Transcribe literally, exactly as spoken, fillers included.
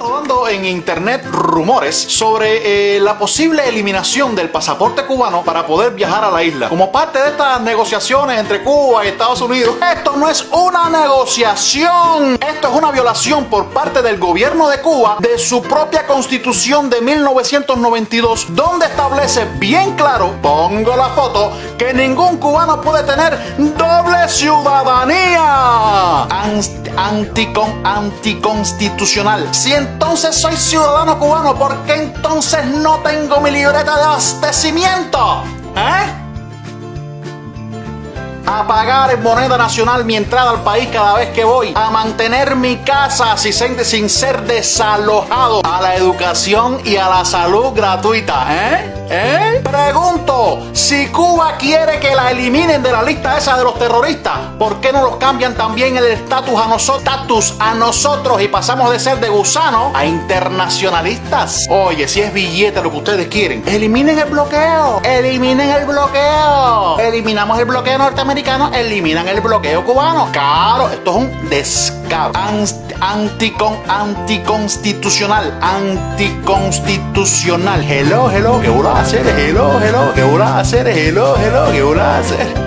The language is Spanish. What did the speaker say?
rodando en internet rumores sobre eh, la posible eliminación del pasaporte cubano para poder viajar a la isla. Como parte de estas negociaciones entre Cuba y Estados Unidos, esto no es una negociación. Esto es una violación por parte del gobierno de Cuba de su propia constitución de mil novecientos noventa y dos, donde establece bien claro, pongo la foto, que ningún cubano puede tener doble ciudadanía. Anticon, anticonstitucional. Si entonces soy ciudadano cubano, ¿por qué entonces no tengo mi libreta de abastecimiento? ¿Eh? A pagar en moneda nacional mi entrada al país cada vez que voy, a mantener mi casa sin ser, sin ser desalojado, a la educación y a la salud gratuita. ¿Eh? ¿Eh? Pregunto, si Cuba quiere que la eliminen de la lista esa de los terroristas, ¿por qué no los cambian también el estatus a, noso a nosotros y pasamos de ser de gusanos a internacionalistas? Oye, si es billete lo que ustedes quieren, eliminen el bloqueo, eliminen el bloqueo. Eliminamos el bloqueo norteamericano, eliminan el bloqueo cubano. Claro, esto es un descaro. Anticon, anticonstitucional, anticonstitucional. Hello, hello, ¿qué voy a hacer? Hello, hello, ¿qué voy a hacer? Hello, hello, ¿qué voy a hacer?